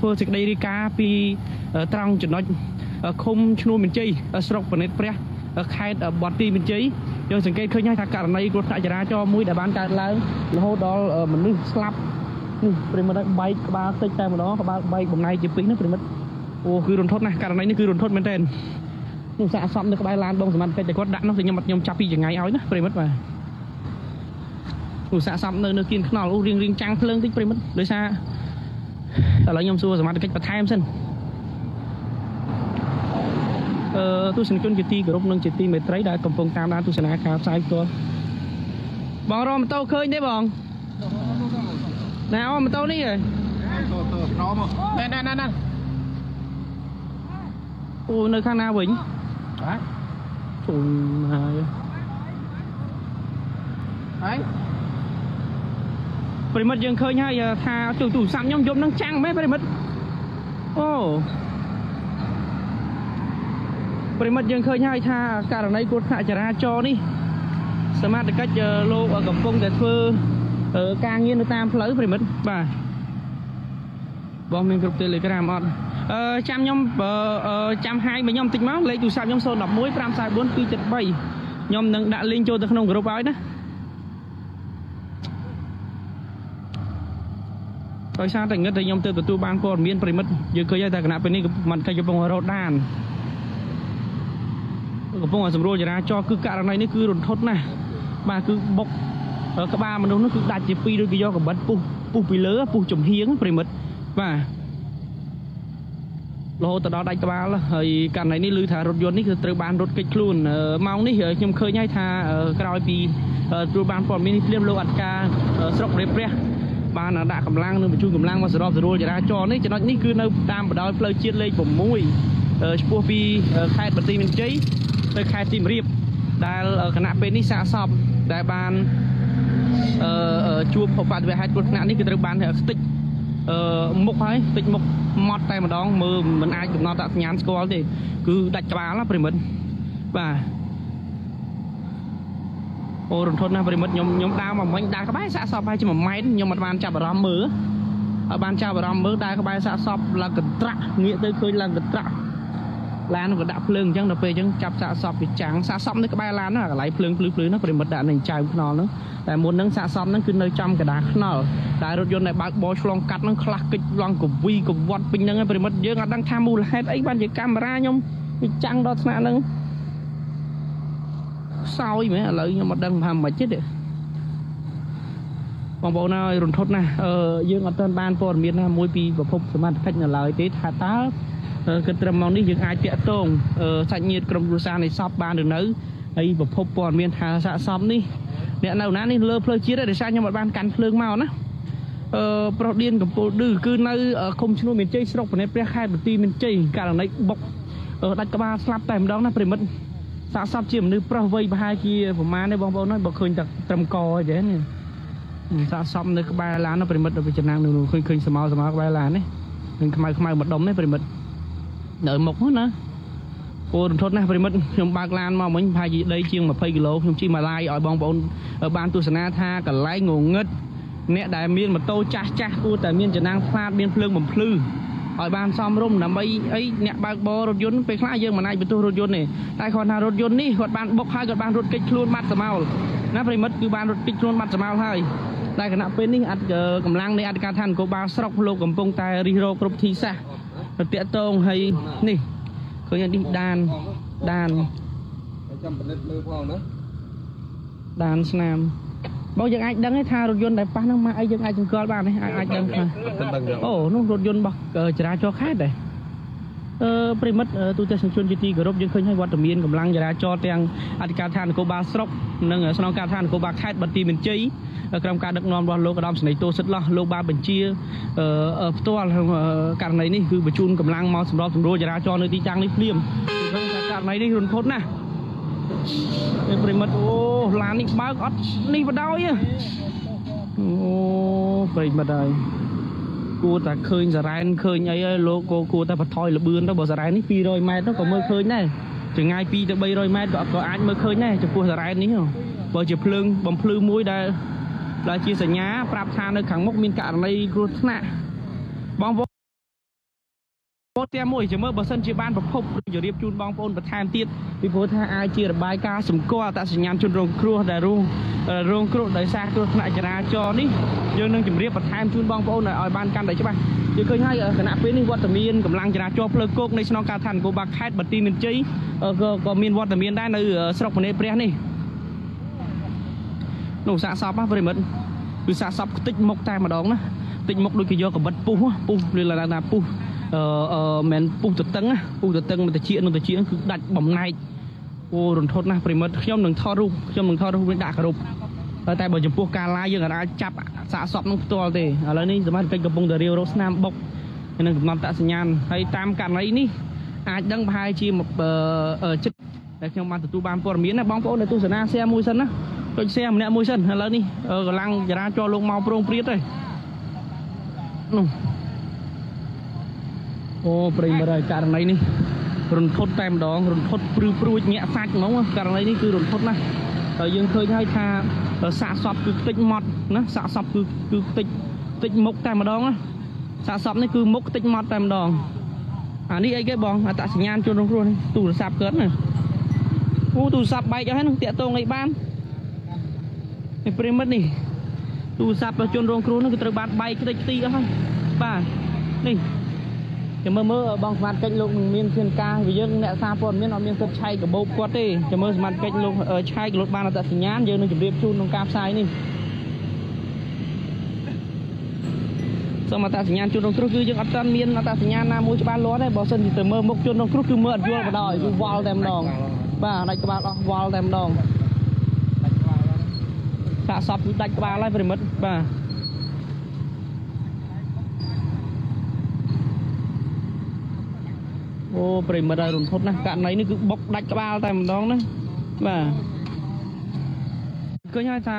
ធ្វើសេចក្តីរាយការណ៍ពីត្រង់ចំណុចឃុំឈ្នួលមានជ័យស្រុកបណិតព្រះខេត្តបរទីមានជ័យយើងសង្កេតឃើញថាករណីគ្រោះថ្នាក់ចរាចរណ៍មួយដែលបានកើតឡើងរហូតដល់មនុស្សស្លាប់នេះប្រិមិត្តបែកក្បាលតិចតែម្ដងក្បាលបែកបំណែកជាពីរនេះប្រិមិត្តអូគឺរន្ធត់ណាស់ករណីនេះគឺរន្ធត់មែនទែននោះសាកសពនៅក្បែរឡានបងសមត្ថកិច្ចតែគាត់ដាក់នោះខ្ញុំចាប់ពីចង្អៃឲ្យណាប្រិមិត្តបាទនោះសាកសពនៅគៀនខ្នល់អូរៀងចាំងភ្លើងតិចប្រិមិត្តដោយសារឥឡូវខ្ញុំសួរសមត្ថកិច្ចបន្ថែមសិនទស្សនិកជនជាទីគោរពនិងជាទីមេត្រីដែលកំពុងតាមដានទស្សនាការផ្សាយផ្ទាល់បងរកម៉ូតូឃើញទេបងណែអូម៉ូតូនេះហ៎ណែអូនៅខាងណាវិញបាទអូហើយប្រិមិត្តយើងឃើញហើយថាទូរស័ព្ទខ្ញុំយប់នឹងចាំងមែនប្រិមិត្តអូប្រិមិត្តយើងឃើញហើយថាករណីគ្រោះថ្នាក់ចរាចរណ៍នេះសមាជិកលោកកំពុងតែធ្វើការងារនៅតាមផ្លូវប្រិមិត្តបាទបងមានគ្រប់ Telegram អត់ចាំខ្ញុំចាំហាយមកខ្ញុំតិចមកលេខទូរស័ព្ទខ្ញុំ011 544 273ខ្ញុំនឹងដាក់លីងចូលទៅក្នុងក្រុមឲ្យណាដោយសារតែងឹតតែខ្ញុំទើបទទួលបានព័ត៌មានប្រិមិត្តយើងឃើញតែគណៈពេលនេះមិនកិច្ចកំពុងរត់ដានកំពុងសម្រួលចរាចរណ៍គឺករណីនេះគឺរន្ធត់ណាស់បាទគឺបុកក្បាលមនុស្សនោះគឺដាច់ជាពីរដូចគេយកកបិតពុះពីលើពុះចំហៀងប្រិមិត្តបាទរហូតដល់ដាច់ក្បាលហើយករណីនេះឮថារថយន្តនេះគឺត្រូវបានរត់គេចខ្លួនម៉ោងនេះខ្ញុំឃើញហើយថាក្រោយពីទទួលបានព័ត៌មាននេះភ្លាមលោកអធិការស្រុកព្រះបានដាក់កម្លាំងនិងបញ្ជូនកម្លាំងមកសម្របសម្រួលចរាចរណ៍នេះចំណុចនេះគឺនៅតាមបណ្ដោយផ្លូវជាតិលេខ6ឆ្ពោះពីខេត្តបន្ទាយមានជ័យទៅខេត្តសៀមរាបដែលគណៈពេលនេះសាកសពដែលបានជួបឧបទ្ទវហេតុគ្រោះថ្នាក់នេះគឺត្រូវបានស្ទេចមុខហើយស្ទេចមុខម៉ត់តែម្ដងមើលមិនអាចកំណត់អត្តសញ្ញាណស្គាល់ទេគឺដាច់ក្បាលណាប្រិមិត្តបាទអូរន្ធត់ណាស់ប្រិមិត្តខ្ញុំដើរមកមិញដើរក្បែរសាកសពហើយជា1ម៉ែត្រខ្ញុំមិនបានចាប់អារម្មណ៍មើលអត់បានចាប់អារម្មណ៍មើលដើរក្បែរសាកសពឡើងកន្ត្រាក់ងាកទៅឃើញឡើងកន្ត្រាក់ឡានក៏ដាក់ភ្លើងអញ្ចឹងដល់ពេលអញ្ចឹងចាប់សាកសពពីចាំងសាកសពនៅក្បែរឡានហ្នឹងកន្លែងភ្លើងភ្លឺហ្នឹងប្រិមិត្តដាក់នៅចៅខ្នល់ហ្នឹងតែមុនហ្នឹងសាកសពហ្នឹងគឺនៅចំកណ្ដាលខ្នល់តែរថយន្តដែលបើកបរឆ្លងកាត់ហ្នឹងខ្លះកិច្ចឡងកវីកវត្តពេញហ្នឹងឯងប្រិមិត្តយើងអត់ដឹងថាមូលហេតុអីបានជាកាមេរ៉ាខ្ញុំវាចាំងដល់ថ្នាក់ហ្នឹងសោយមែនឥឡូវខ្ញុំអត់ដឹងថាមិនទេបងប្អូនហើយរន្ធត់ណាស់យើងអត់ទាន់បានព័ត៌មានណាមួយពីប្រភពសមត្ថកិច្ចនៅឡើយទេថាតើគិតត្រឹមម៉ោងនេះយើងអាចតាក់ទងសាច់ញាតិក្រុមគ្រួសារនៃសពបានឬនៅហើយប្រភពព័ត៌មានថាសាកសពនេះអ្នកនៅណានេះលើផ្លូវជាតិទេដោយសារខ្ញុំអត់បានកាន់ភ្លើងមកណាប្រុសឌៀនកំពូលឌឺគឺនៅឃុំឈ្នួលមានជ័យស្រុកបណិតព្រះខេត្តបន្ទាយមានជ័យករណីបុកដាច់ក្បាលស្លាប់តែម្ដងណាប្រិមិត្តសាកសពជាមនុស្សប្រុសវ័យប្រហែលជាប្រមាណទេបងប្អូនហើយបើឃើញតែត្រឹមកអញ្ចឹងសាកសពនៅក្បែរឡានណាប្រិមិត្តទៅចំណាំងនោះឃើញស្មៅក្បែរឡាននេះនឹងខ្មៅម្ដុំនេះប្រិមិត្តនៅមុខណាអូរន្ធត់ណាស់ប្រិមិត្តខ្ញុំបើកឡានមកមិញប្រហែលជាដីជាង20គីឡូខ្ញុំជិះមកឡាយឲ្យបងប្អូនបានទស្សនាថាកន្លែងងងឹតអ្នកដែលមានម៉ូតូចាស់គួរតែមានចំណាំងផ្លាតមានភ្លើងបំភ្លឺឲ្យបានសមរម្យដើម្បីអីអ្នកបើកបររថយន្តពេលខ្លះយើងមិនអាចបន្ទោសរថយន្តទេតែគាត់ថារថយន្តនេះគាត់បានបុកហើយគាត់បានរត់គេចខ្លួនបាត់សមោលណាប្រិមិត្តគឺបានរត់គេចខ្លួនបាត់សមោលហើយតែគណៈពេលនេះកម្លាំងនៃអធិការឋាននគរបាលស្រុកលោកកំពុងតែរិះរោគ្រប់ធីសាស្ត្រតាក់ទងហើយនេះឃើញនេះដានចាំពិនិត្យមើលផងណាដានស្នាមបងយើងអាចដឹងថារថយន្តដែលប៉ះហ្នឹងមកអីយើងអាចសង្កល់បានទេអាចដឹងថាអូនោះរថយន្តរបស់ចរាចរណ៍ខេត្តដែរប្រិមិត្តទូទស្សនិកជនជាទីគោរពយើងឃើញហើយវត្តមានកម្លាំងចរាចរណ៍ទាំងអធិការឋាននគរបាលស្រុកនិងស្នងការដ្ឋាននគរបាលខេត្តបន្ទាយមានជ័យក្រុមការដឹកនាំរបស់លោកឧត្តមសេនីយ៍តូសិតឡោះលោកបានបញ្ជាផ្ទាល់ករណីនេះគឺបញ្ជូនកម្លាំងមកសម្របសម្រួលចរាចរណ៍នៅទីតាំងនេះភ្លាមគឺឃើញថាករណីនេះរន្ធត់ណាស់ប្រិមិត្តអូឡាននេះបើកអត់នេះបដ ôiអូប្រិមិត្តហើយគួរតែឃើញសារ៉ែនឃើញអីហើយលោកគួរតែបន្ថយលបឿនទៅបើសារ៉ែននេះ200ម៉ែត្រទៅក៏មើលឃើញដែរចម្ងាយ2ទៅ300ម៉ែត្រក៏អាចមើលឃើញដែរចំពោះសារ៉ែននេះបើជាភ្លើងបំភ្លឺមួយដែលជាសញ្ញាប្រាប់ថានៅខាងមុខមានករណីគ្រោះថ្នាក់បងប្អូន Bố tia môi chỉ mơ bờ sân chỉ ban bậc phúc giờ điệp chun bong phôn bậc tham tiết vì bố tha ai chia được bài ca sủng co tại sinh nham chun rong cua đại rong cua đại xa cua lại chả cho đi giờ nâng chủng điệp bậc tham chun bong phôn ở ban căn đấy chứ bạn giờ khơi hay ở khả năng bên này vọt tầm miên cầm lăng chả cho phơi cốc này xong ca thành của bạc khai bật tim miền cháy có miên vọt tầm miênได้nơi sọc bên này này nổ xạ sập á vậy mất từ xạ sập tích mốc tai mà đón á tích mốc đôi khi do có bật pu nên là pu men pu tự tấn mình tự chuyện cứ đặt bầm này ô rồn thốt na phải mất trong đừng thò rụp với đạc rụp tại bởi chụp ca lai dương là chắp xạ sọp nó to thì ở đây ní zaman kênh Kampung Dari Rốt Nam bốc nên làm tạ sinh nhàn hay tam cản ấy ní ai đăng hai chi một chất để trong ban tu ban por miến là bóng phố này tu sửa xe môi sân á tôi xe mình nè môi sân hay là ní lăng ra cho luôn mau prong priết rồi ô prim rồi cả này ní rồn thốt tem đó rồn thốt pru nhẹ phạt nó cả này ní cứ rồn thốt na ở dương khơi hay tha xạ sọp cứ tích mọt nó xạ sọp cứ tích mốc tem mà đó xạ sọp này cứ mốc tích mọt tem đó ní ấy cái bong tạ sinh nhan cho nó luôn tủ sạp cớt này ô tủ sạp bay cho hết nó tiện tông này ban này prim mất nè tủ sạp cho rong cru nó cứ từ ban bay cái tí đó thôi bà nèจะเมื่อบางสมัครกันลงมีนเชียนกาวิยังเนี่ยซาปนมีนเอามีนก็ใช้กับโบกวดดิจะเมื่อสมัครกันลงใช้กับรถบ้านเราตัดสัญญาณยังนึกจะเรียบชูนตรงกาบทรายนี่สมัครตัดสัญญาณชูนตรงครุคือยังอัดตันมีนตัดสัญญาณน้ำมูชบ้านล้อได้บอกเส้นจะเมื่อมกชูนตรงครุคือเมื่อยั่วกระดอยคือวอลเต็มดองบ้าได้กระบาดวอลเต็มดองสะสมได้กระบาดไล่ไปหมดบ้าโอ้ปริมาได้รุ่นทดนะการไหนนี่คือบกดักกระบาลแต่มันน้องนะบ่าก็ย่าตา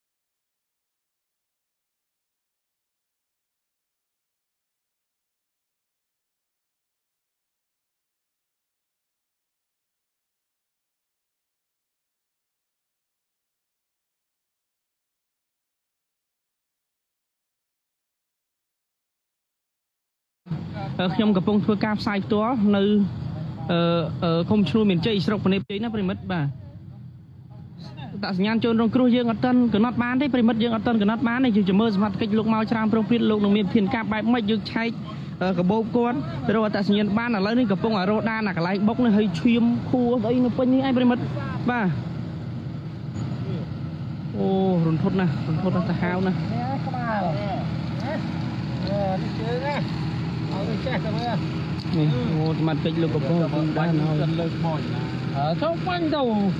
ខ្ញុំកំពុងធ្វើការផ្សាយផ្ទាល់នៅឃុំឈ្នួលមានជ័យស្រុកពនេជ័យណាប្រិមិត្តបាទតាសញ្ញាណចូលរងគ្រោះយើងអត់ទាន់កំណត់បានទេប្រិមិត្តយើងអត់ទាន់កំណត់បានទេយើងមើលសមត្ថកិច្ចលោកមកច្រើនប្រងព្រាតលោកនឹងមានធានការបែបម៉េចយើងឆែកកបោបគាត់ទៅរកតាសញ្ញាណបានឥឡូវនេះកំពុងរោដានអាកន្លែងបុកនេះហើយឈាមខួរស្អីនៅពេញនេះឯងប្រិមិត្តបាទអូរន្ធត់ណាស់សាហាវណាស់ក្បាលនេះជើងណានេះអូស្មាត់ពេជ្រលោកកំពុងបានហើយលើកមកចូលបាញ់ទៅ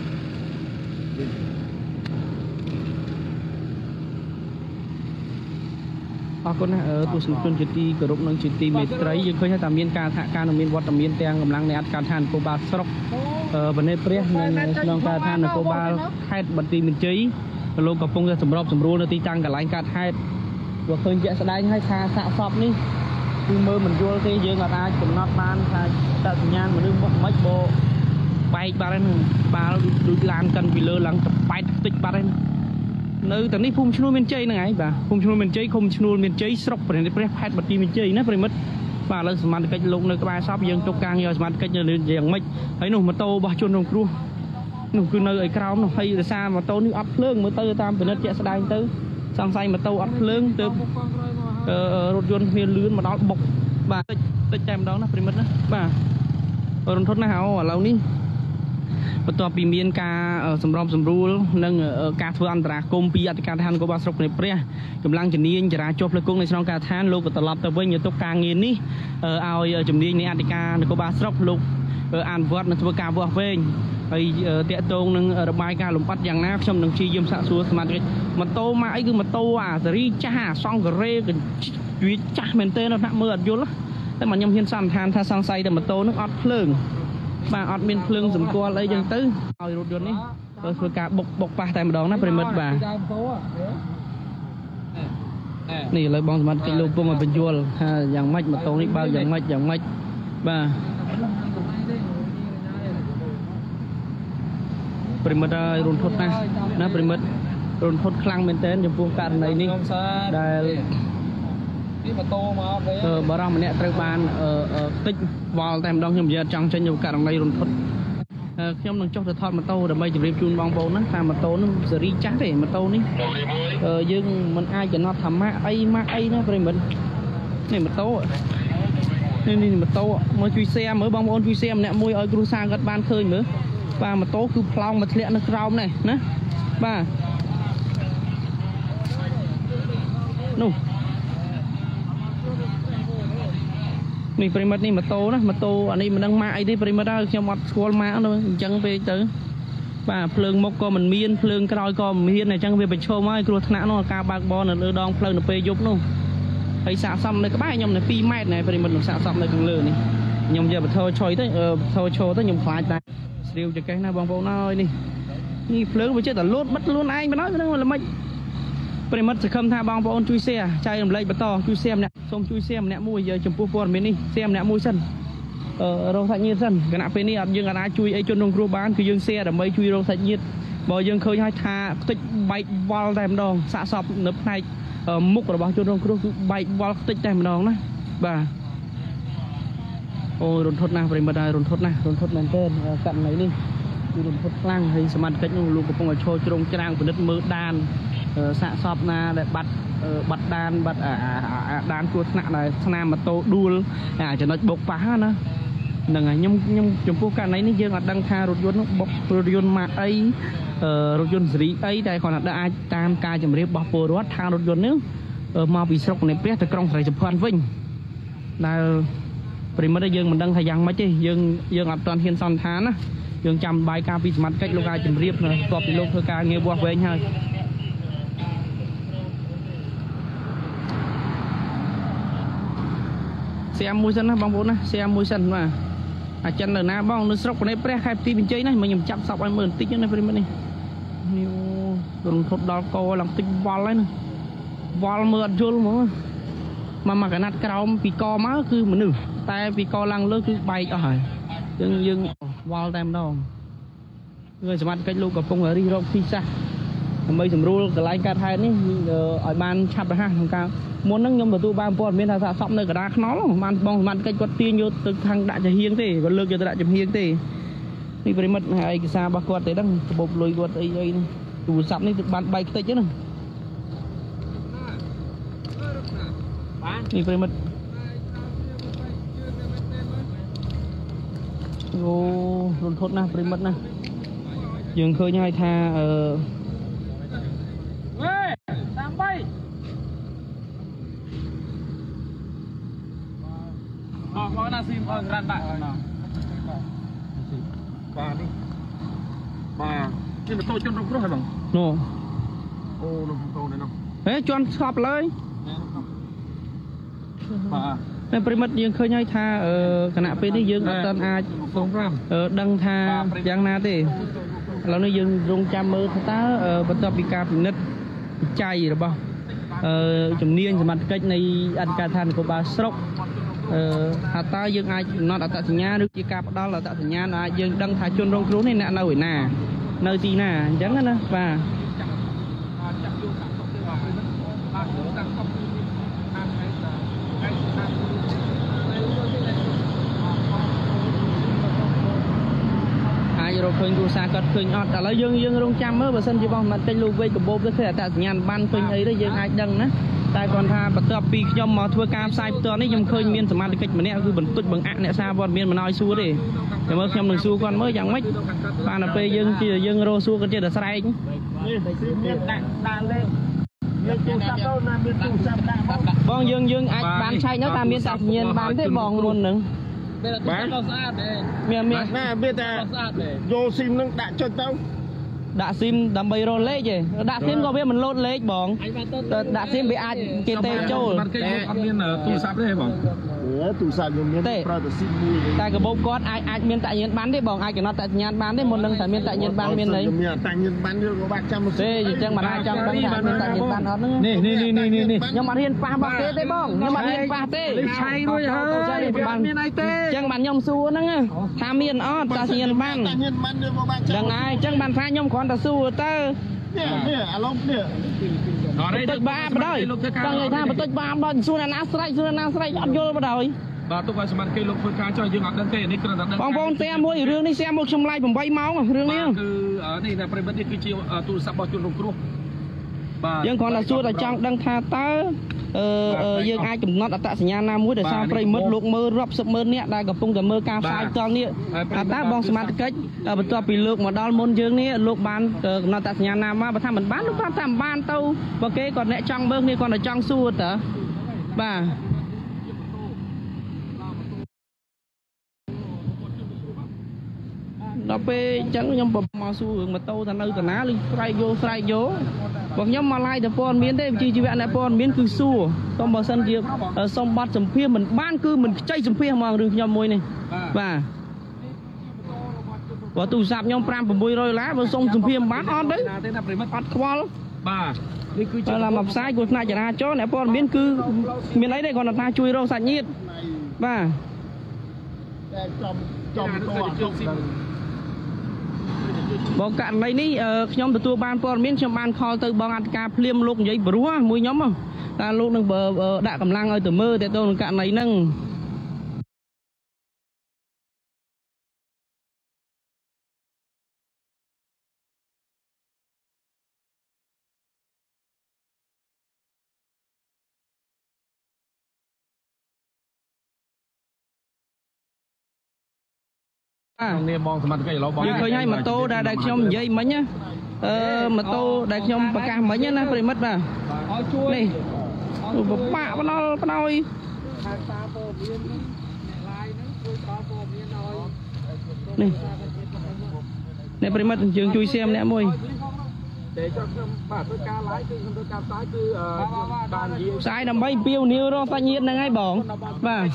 អរគុណណាទស្សនិកជនជាទីគោរពនិងជាទីមេត្រីយើងឃើញថាមានការសហការនិងមានវត្តមានទាំងកម្លាំងនៃអធិការឋាននគរបាលស្រុកបណ្ឌិតព្រះនិងស្នងការឋាននគរបាលខេត្តបន្ទាយមានជ័យលោកកំពុងតែសម្របសម្រួលនៅទីតាំងកន្លែងកាត់ហេតុវាឃើញជាក់ស្ដែងហើយថាសាកសពនេះគឺមើលមិនយល់ទេយើងអាចកំណត់បានថាតសញ្ញាណមនុស្សមុខមិនបោបែកបាត់ហ្នឹងបាល់ដូចឡានកាន់ពីលើឡើងទៅបែកតិចបាត់ហ្នឹងនៅទាំងនេះភូមិឈ្នួលមានជ័យហ្នឹងឯងបាទភូមិឈ្នួលមានជ័យឃុំឈ្នួលមានជ័យស្រុកព្រះខេត្តបន្ទាយមានជ័យណាប្រិមិត្តបាទឥឡូវសមត្ថកិច្ចលោកនៅក្បែរសពយើងទុកការងារឲ្យសមត្ថកិច្ចនៅយ៉ាងម៉េចហើយនោះម៉ូតូរបស់ជនរងគ្រោះនោះគឺនៅឯក្រោមនោះហើយរសារម៉ូតូនេះអត់ភ្លើងមើលទៅតាមពិនិត្យជាក់ស្ដែងទៅសង្ស័យម៉ូតូអត់ភ្លើងទៅរថយន្តមានលឿនមកដល់បុកបាទតិចតែម្ដងណាប្រិមិត្តណាបាទរន្ធត់ណាស់ឥឡូវនេះបន្ទាប់ពីមានការសម្របសម្រួលនិងការធ្វើអន្តរាគមន៍ពីអធិការឋាននគរបាលស្រុកព្រះកម្លាំងជំនាញចរាចរណ៍ផ្លូវគោកនៃស្នងការឋានលោកក៏ត្រឡប់ទៅវិញទៅការងារនេះឲ្យជំនាញនៃអធិការនគរបាលស្រុកលោកអានវត្តនឹងធ្វើការវាស់វែងហើយតាក់ទងនឹងរបាយការណ៍លំអិតយ៉ាងណាខ្ញុំនឹងព្យាយាមសាកសួរសមាជិកម៉ូតូមកអីគឺម៉ូតូអាសេរីចាស់អាសង្ការេវាចាស់មែនទេនៅដាក់មើលអត់យល់តែមកខ្ញុំហ៊ានសន្និដ្ឋានថាសង្ស័យតែម៉ូតូនឹងអត់ភ្លើងបាទអត់មានភ្លើងសម្គាល់អីចឹងទៅឲ្យរថយន្តនេះធ្វើការបុកប៉ះតែម្ដងណាប្រិមិត្តបាទនេះឥឡូវបងសមាជិកលោកពងឲ្យបញ្យល់ថាយ៉ាងម៉េចម៉ូតូនេះបើយ៉ាងម៉េចបាទប្រិមិត្តឲ្យរុនធត់ណាប្រិមិត្តរុនធត់ខ្លាំងមែនទែនចំពោះករណីនេះដែល bà rong nèត្រូវបានtích vòiតែម្ដងខ្ញុំនិយាយចង់ចេញយកករណីរន្ធត់ខ្ញុំនឹងចុះទៅថតម៉ូតូដើម្បីជម្រាបជូនបងប្អូនណាថាម៉ូតូនឹងសេរីចាស់ទេម៉ូតូនេះយើងមិនអាចកំណត់ថាម៉ាក់អីណាប្រិមិត្តនេះម៉ូតូនេះម៉ូតូមកជួយshareមើលបងប្អូនជួយ share ម្នាក់មួយឲ្យគ្រូសាគាត់បានឃើញមើលបាទម៉ូតូគឺប្លង់មកធ្លាក់នៅក្រោមនេះណាបាទនោះនេះប្រិមិត្តនេះម៉ូតូណាម៉ូតូអានេះមិនដឹងម៉ាកអីទេប្រិមិត្តហើយខ្ញុំអត់ស្គាល់ម៉ាកនោះអញ្ចឹងពេកទៅបាទភ្លើងមុខក៏មិនមានភ្លើងក្រោយក៏មិនមានអញ្ចឹងវាប្រឈមហើយគ្រោះថ្នាក់នោះការបើកបរនៅលើដងផ្លូវនៅពេលយប់នោះហើយសាកសមនៅក្បែរខ្ញុំនៅ2ម៉ែត្រណែប្រិមិត្តនឹងសាកសមនៅខាងលើនេះខ្ញុំយកបថោឆុយទៅថោឈរទៅខ្ញុំខ្លាចតែស្រាវចកេះណាបងប្អូនអើយនេះភ្លើងវាចេះតែលូតបិទខ្លួនឯងបណ្ដោយហ្នឹងល្មិចប្រិមិត្តសង្ឃឹមថាបងប្អូនជួយ share ចែករំលែកបន្តជួយ share ម្នាក់សូមជួយ share ម្នាក់មួយចំពោះព័ត៌មាននេះ share ម្នាក់មួយសិនរោគសាច់ញាតិសិនគណៈពេលនេះយើងអាចជួយអីជនរងគ្រោះបានគឺយើង share ដើម្បីជួយរោគសាច់ញាតិបើយើងឃើញហើយថាខ្ទេចបែកវល់តែម្ដងសាកសពនៅផ្នែកមុខរបស់ជនរងគ្រោះគឺបែកវល់ខ្ទេចតែម្ដងណាបាទអូរន្ធត់ណាស់ប្រិមិត្តហើយរន្ធត់ណាស់រន្ធត់មែនទែនករណីនេះគឺរន្ធត់ខ្លាំងហើយសមាជិកនោះលោកកំពុងតែឈរជ្រងច្រាំងពិនិត្យមើលដានសាកសពណាដែលបាត់ដានបាត់ដានគ្រោះថ្នាក់ដែលស្នាមម៉ូតូដួលចំណុចបុកប៉ះណាហ្នឹងហើយខ្ញុំចំពោះករណីនេះយើងអត់ដឹងថារថយន្តនោះបុករថយន្តម៉ាកអីរថយន្តសេរីអីតែគ្រាន់តែអាចតាមការជម្រាបរបស់ពលរដ្ឋថារថយន្តនេះមកពីស្រុកនៃព្រះទៅក្រុងស្រីសុភ័ណ្ឌវិញដែលប្រិមិត្តយើងមិនដឹងថាយ៉ាងម៉េចទេយើងអត់ទាន់ហ៊ានសន្និដ្ឋានណាយើងចាំបាយការពីសមត្ថកិច្ចលោកអាចជម្រាបបន្ទាប់ពីលោកធ្វើការងារវាស់វែងហើយshare មួយសិនណាបងប្អូនណា share មួយសិនបាទអាចិននៅណាបងនៅស្រុកប្រណេព្រះខេត្តទីបញ្ជ័យណាខ្ញុំចាប់សពឲ្យមើលបន្តិចណាប្រិមិត្តនេះរន្ធត់ដល់កឡើងតិចវល់ហើយណាវល់មើលអត់យល់ហ្មងមកកណាត់ក្រោមពីកមកគឺមនុស្សតែពីកឡើងលើគឺបែកអស់ហើយយើងវល់តែម្ដងគឺសមត្ថកិច្ចលោកកំពុងរិះរកទីសាស្ត្រដើម្បីសម្រួលកន្លែងកាត់ហេតុនេះឲ្យបានឆាប់រហ័សក្នុងការមុនហ្នឹងខ្ញុំទទួលបានព័ត៌មានថាសាកសពនៅកណ្ដាលខ្នល់បានបងសមត្ថកិច្ចគាត់ទាញយកទៅខាងដាក់ចំហៀងទេគាត់លើកយកទៅដាក់ចំហៀងទេនេះប្រិមិត្តឯកសាររបស់គាត់ទេហ្នឹងរបបលុយគាត់អីទូរស័ព្ទនេះបានបែកខ្ទេចហ្នឹងនេះប្រិមិត្តអូរន្ធត់ណាស់ប្រិមិត្តណាយើងឃើញហើយថាតាម3មកណាស៊ីមផងក្រាន់បាក់ណោះបាទនេះបាទជិះម៉ូតូជន់រងគ្រោះហ៎បងនោះអូនោះម៉ូតូនេះនោះហេជន់ស្គប់លើយបាទតែប្រិមិត្តយើងឃើញហើយថាគណៈពេលនេះយើងអត់ទាន់អាចដឹងថាយ៉ាងណាទេឥឡូវនេះយើងរងចាំមើលថាតើបន្ទាប់ពីការពិនិត្យវិច័យរបស់ជំនាញសមត្ថកិច្ចនៃអធិការដ្ឋាននគរបាលស្រុកថាតើយើងអាចកំណត់អត្តសញ្ញាណឬជាការផ្ដល់អត្តសញ្ញាណអាចយើងដឹងថាជនរងគ្រោះនេះអ្នកនៅឯណានៅទីណាអញ្ចឹងណាបាទអាចរកឃើញគ្រួសារគាត់ឃើញអត់ឥឡូវយើងរងចាំមើលបើសិនជាបងមិនតិចលោកវេកកបោបទៅធ្វើអត្តសញ្ញាណបានឃើញអីទៅយើងអាចដឹងណាតែគាត់ថាបន្ទាប់ពីខ្ញុំមកធ្វើការផ្សាយផ្ទាល់នេះខ្ញុំឃើញមានសមាជិកម្នាក់គឺបន្ទុចបង្អាក់អ្នកសារព័ត៌មានមិនឲ្យសួរទេតែមើលខ្ញុំនឹងសួរគាត់មើលយ៉ាងម៉េចបានតែពេលយើងរកសួរគាត់ជាតែស្រែកនេះមានដាក់លេខមានទូរស័ព្ទទៅណាមានទូរស័ព្ទដាក់បងយើងអាចបានឆែកនៅតែមានតែសញ្ញាណបានទេបងមុនហ្នឹងបាទស្អាតទេមានណាវាតែយកស៊ីមនឹងដាក់ចុចទៅដាក់ស៊ីមដើម្បីរកលេខទេដាក់ស៊ីមក៏វាមិនលោតលេខបងដាក់ស៊ីមវាអាចគេទេចូលអត់មានទូរស័ព្ទទេបងទូរស័ព្ទខ្ញុំមានប្រើតែស៊ីមមួយតែកាបូបគាត់អាចមានតញ្ញាណបានទេបងអាចកំណត់តញ្ញាណបានទេមុននឹងតែមានតញ្ញាណបានមានន័យមានតញ្ញាណបានឬក៏បាក់ចាំទេអញ្ចឹងមិនអាចចាំបានថាមានតញ្ញាណបានអត់ហ្នឹងនេះខ្ញុំអត់ហ៊ានប៉ះបោះទេបងខ្ញុំអត់ហ៊ានប៉ះទេឆៃរួចហើយបានមានអីទេអញ្ចឹងបានខ្ញុំសួរហ្នឹងថាមានអត់តញ្ញាណបានតញ្ញាណបានឬក៏បាក់ចាំហ្នឹងហើយអញ្ចឹងបានថាខ្ញុំគ្រាន់តែសួរទៅនេះឥឡូវនេះ Tôi ba mà đây tao người ta mà tôi ba mà xua là na sray ăn vô mà đời bà tôi phải xem cái lúc phương cá cho dương ngọc đơn tê này cứ là bong bong xe mua rương đi xe mua trong lai 8 máu rương đi cứ ở đây là phải đi cứ chiều tụ sắp bao chuột rồng cua dân còn là xua là trong đăng tha tớ dương ai cầm nót tại nhà nam muối để sao phải mất lúc mơ rập sập mơ nè đại gặp phong cầm mơ cao sai toàn nè ta bong smart cách ở bên tòa bị lược mà đo môn dương nè lược bán nót tại nhà nam mà tham mình bán lúc tham bán tâu và cái còn nè trong bơ nè còn là trong xua tớ bà đó pe chẳng nhom mà xu hướng mà tâu thành nơi tận á đi fray vô bọn nhóm mà lai từ pon miến đấy chi bạn này pon miến cứ xu xong bờ sân kia xong bắt sầm phia mình ban cứ mình chay sầm phia mà được nhom môi này và tụ sạp nhóm pram bùi rồi lá và xong sầm phia bán on đấy ăn qual là mập sai của này chả cho này pon miến cứ miến ấy đây còn là ta chui rau sạch nhiệtบอกกันในนี้ขยมตัวบ้านปอนมิ้นชาวบ้านคอตัวบางอันกาเพลียมลูกใหญ่บรัวมวยย้อมตาลูกนึงเบอด่ากำลังเอาตัวมือแต่ตัวกันในนั่งเนี่ยมองสมัติก็อย่าเราบอกเคยให้มาโตได้ขยมใหญ่ไหมเนี่ยมาโตได้ขยมปากกาไหมเนี่ยนะปริมัดป่ะนี่ปะปนอยนี่ในปริมัดยืนจุยเสียมเนี่ยมวยสายดำใบเปียวนิ้วรอฟันยืนยังไงบอกป่ะ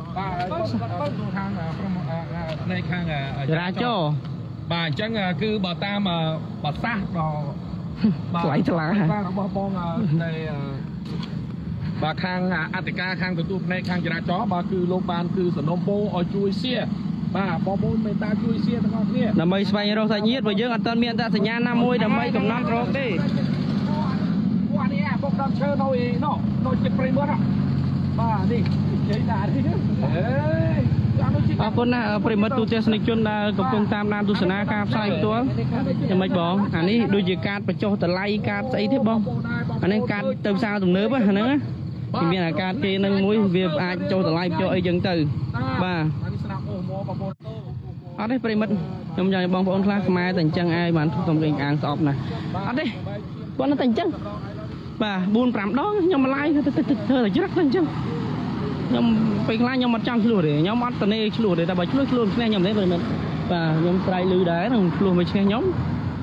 ในข้างราโจบ่าจังคือบ่ตามบ่ซาบ่ไหลฉลาบ่ปองในบ่ข้างอัติกาข้างตัวในข้างจราจรบ่คือโรงพยาบาลคือสนมโปอจุยเสียบ่บ่มูลเมตาจุยเสียทั้งหมดเนี่ยดำใบสไปเราใส่ยีดไปเยอะอันตอนเมียนตาสัญญาณน้ำมวยดำใบกับน้ำรอกดิวันนี้พวกดำเชิญเราเองเนาะเราจะปริมดอ่ะบ่นี่เฉยด่าที่นี่คนน่ะปริมาตุเตสนิจุนได้กับกองตามนานตุสนาการใส่ตัวจะไม่บอกอันนี้โดยการประจบตะไลการใส่ที่บ้องอันนี้การเติมซาวตรงเนื้อป่ะเนื้อที่มีอาการเกนึงมุ้ยเวียบอาจโจตะไลโจไอ้ยังตื่นบ่าอันนี้ปริมาตุยมใหญ่บองปอนคลาสมาแต่งจังไอ้มันต้องเป็นอ่างสอบนะอันนี้วันนั้นแต่งจังบ่าบุญปรำดองยมมาไล่เธอจะรักแต่งจังยมไปคลายยมมัดจังชั่วเลยยมมัดตอนนี้ชั่วเลยแต่บ่ชั่วแค่ยมได้เลยมันvà nhom trai lư đá nó luôn mới che nhóm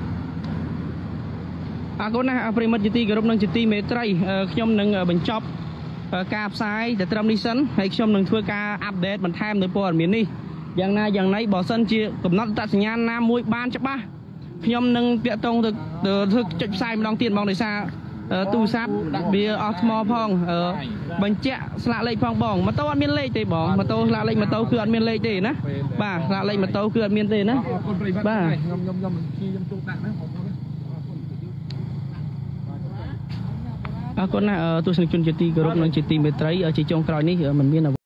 con na primat chiti group nâng chiti mê trai nhom nâng bình chop cáp sai để trâm đi sân hay nhom nâng thưa ca update mình tham tới po miền đi dạng này bỏ sân chia cầm nắp tại nhà nam mũi ban chấp ba nhom nâng vẽ tông thực chụp sai mình đong tiền bằng để xa tu sát bia osmo phong bánh chè lạ lệ phong bỏng mà tao ăn miên lệ thì bỏng mà tao lạ lệ mà tao cứ ăn miên lệ thì nè bà lạ lệ mà tao cứ ăn miên thì nè bà con nào tôi sinh chun chiti group năng chiti mệt trái ở chỉ trong cõi này mình biết là